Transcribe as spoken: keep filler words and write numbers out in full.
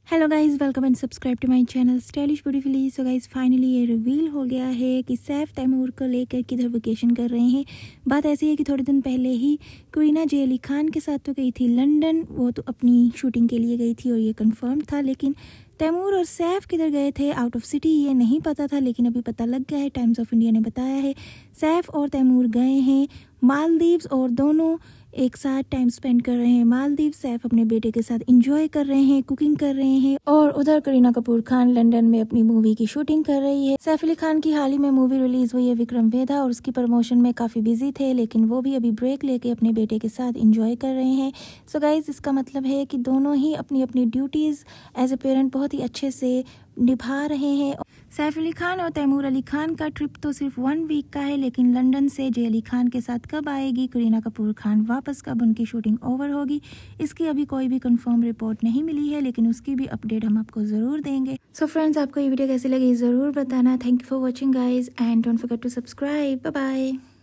Hello guys, welcome and subscribe to my channel stylish beautifully. So guys finally ये reveal हो गया है कि सैफ तैमूर को लेकर किधर वेकेशन कर रहे हैं। बात ऐसी है कि थोड़े दिन पहले ही करीना जे अली खान के साथ तो गई थी लंदन, वो तो अपनी शूटिंग के लिए गई थी और ये कंफर्म था। लेकिन तैमूर और सैफ किधर गए थे आउट ऑफ सिटी ये नहीं पता था, लेकिन अभी पता लग गया है। टाइम्स ऑफ इंडिया ने बताया है सैफ और तैमूर गए हैं मालदीव्स और दोनों एक साथ टाइम स्पेंड कर रहे हैं। मालदीव सैफ अपने बेटे के साथ एंजॉय कर रहे हैं, कुकिंग कर रहे हैं, और उधर करीना कपूर खान लंदन में अपनी मूवी की शूटिंग कर रही है। सैफ अली खान की हाल ही में मूवी रिलीज हुई है विक्रम वेधा, और उसकी प्रमोशन में काफी बिजी थे, लेकिन वो भी अभी ब्रेक लेके अपने बेटे के साथ एंजॉय कर रहे हैं। सो गाइज इसका मतलब है कि दोनों ही अपनी अपनी ड्यूटीज एज ए पेरेंट बहुत ही अच्छे से निभा रहे हैं। सैफ अली खान और तैमूर अली खान का ट्रिप तो सिर्फ वन वीक का है, लेकिन लंदन से जे अली खान के साथ कब आएगी करीना कपूर खान वापस, कब उनकी शूटिंग ओवर होगी, इसकी अभी कोई भी कंफर्म रिपोर्ट नहीं मिली है, लेकिन उसकी भी अपडेट हम आपको जरूर देंगे। सो so फ्रेंड्स, आपको ये वीडियो कैसी लगी जरूर बताना। Thank you for watching guys and don't forget to subscribe. Bye bye.